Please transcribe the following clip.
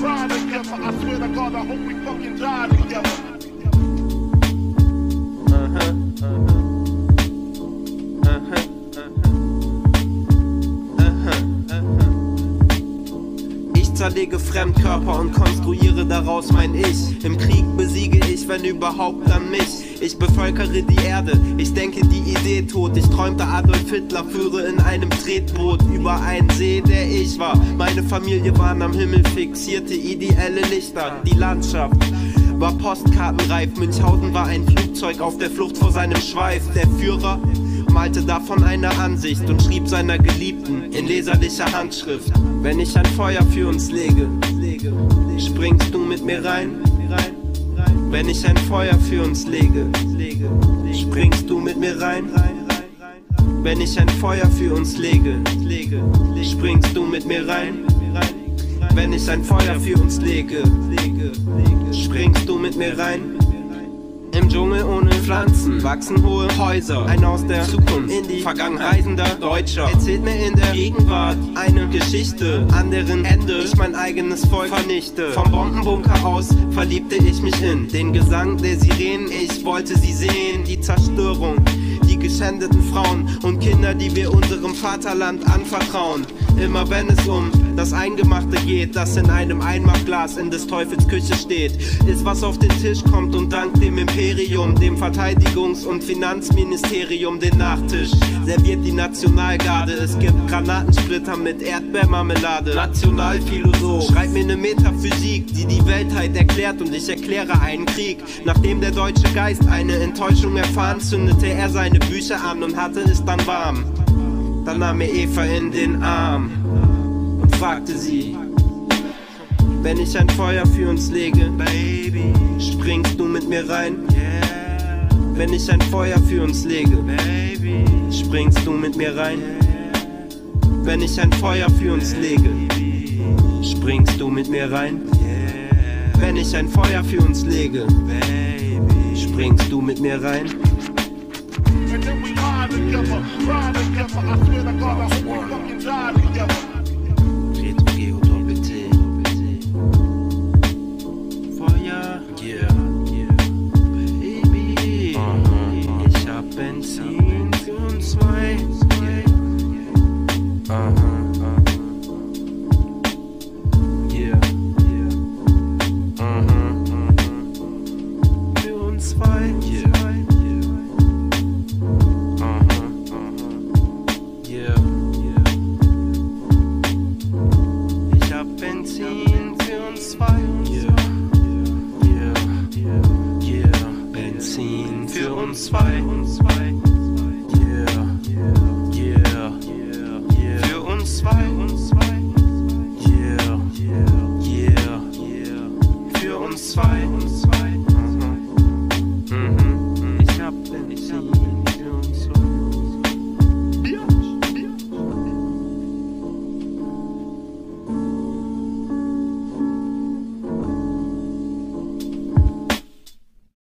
cry together. I swear to God, I hope we fucking die together. Ich zerlege Fremdkörper und konstruiere daraus mein Ich. Im Krieg besiege ich, wenn überhaupt, dann mich. Ich bevölkere die Erde, ich denke die Idee tot. Ich träumte Adolf Hitler, führe in einem Tretboot über einen See, der ich war. Meine Familie waren am Himmel fixierte ideelle Lichter. Die Landschaft war postkartenreif, Münchhausen war ein Flugzeug auf der Flucht vor seinem Schweif. Der Führer malte davon eine Ansicht und schrieb seiner Geliebten in leserlicher Handschrift: Wenn ich ein Feuer für uns lege, springst du mit mir rein? Wenn ich ein Feuer für uns lege, springst du mit mir rein? Wenn ich ein Feuer für uns lege, springst du mit mir rein? Wenn ich ein Feuer für uns lege, springst du mit mir rein? Im Dschungel ohne Pflanzen wachsen hohe Häuser. Ein aus der Zukunft in die Vergangenheit reisender Deutscher erzählt mir in der Gegenwart eine Geschichte, an deren Ende ich mein eigenes Volk vernichte. Vom Bombenbunker aus verliebte ich mich in den Gesang der Sirenen. Ich wollte sie sehen, die Zerstörung, die geschändeten Frauen und Kinder, die wir unserem Vaterland anvertrauen. Immer wenn es um das Eingemachte geht, das in einem Einmachglas in des Teufels Küche steht, ist was auf den Tisch kommt und dank dem Imperium, dem Verteidigungs- und Finanzministerium den Nachtisch serviert die Nationalgarde. Es gibt Granatensplitter mit Erdbeermarmelade. Nationalphilosoph schreibt mir eine Metaphysik, die die Weltheit erklärt, und ich erkläre einen Krieg. Nachdem der deutsche Geist eine Enttäuschung erfahren, zündete er seine Bücher an und hatte es dann warm. Dann nahm er Eva in den Arm und fragte sie: Wenn ich ein Feuer für uns lege, Baby, springst du mit mir rein? Yeah. Wenn ich ein Feuer für uns lege, Baby, springst du mit mir rein? Yeah. Wenn ich ein Feuer für uns lege, springst du mit mir rein? Yeah. Wenn ich ein Feuer für uns lege, Baby, springst du mit mir rein? And then we lie together, cry together. I swear to God, I hope we fucking die together. Retro Geo Doppel-T. Feuer, yeah, Baby. Ich hab Benzin für uns zwei. Yeah. Für uns zwei. Ich hab Benzin für uns zwei. Benzin für uns zwei.